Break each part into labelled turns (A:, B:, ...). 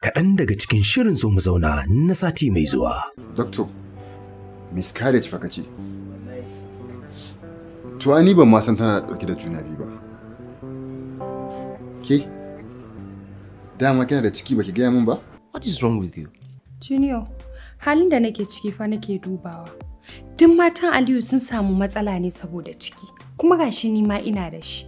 A: kaɗan daga cikin shirin Zo mu zauna na sati mai zuwa.
B: Doctor, miscarriage fa kace. To ani ban ma san tana dauke da juna biyu ba. Ke? Dama kina da ciki baki gaya min ba?
A: What is wrong with you?
C: Junior, halin da nake ciki fa nake dubawa. Duk matan Aliyu sun samu matsala ne saboda ciki, kuma gashi ni ma ina da shi.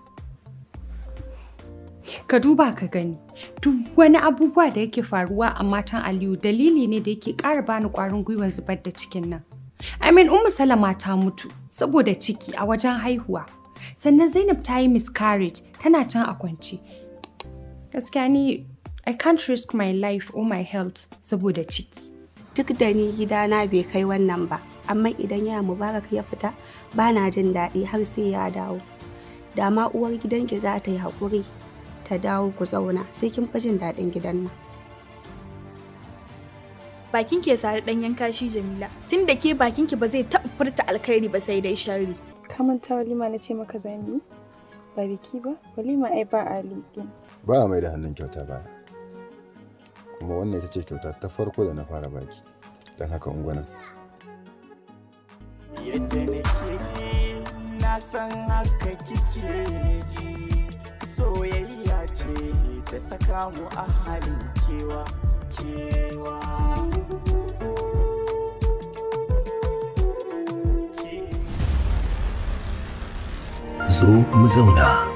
C: Ka duba ka gani, duk wani abubuwa da yake faruwa a matan Aliyu dalili ne da yake ƙara bani ƙwarin gwiwar zubar da cikin nan. Ummu Salama ta mutu saboda ciki a wajen haihuwa. Sannan Zainab ta yi miscarriage tana can a kwance. Gaskiya ni I can't risk my life or my health saboda ciki.
D: Duk da ni gidana bai kai wannan ba, amma idan ya Mubarak ya fita ba na jin daɗi har sai ya dawo. Da ma uwar gidanki za ta yi haƙuri ta dawo ku zauna sai kin fi jin daɗin gidan nan.
E: Bakin ke sare ɗanyen kashi Jamila, tun da ke bakinki ba zai taɓa furta alkhairi ba sai dai sharri.
F: Ka manta walima na ce maka zani? Ba biki ba, walima ai ba a liƙin.
B: Ba a mai da hannun kyauta baya. Kuma wannan ita ce kyauta ta farko da na fara baki. Don haka ungwana.
G: Yadda nake ji, na san haka kike ji. Soyayya ce ta saka mu a halin kewa.
A: Zo mu zauna.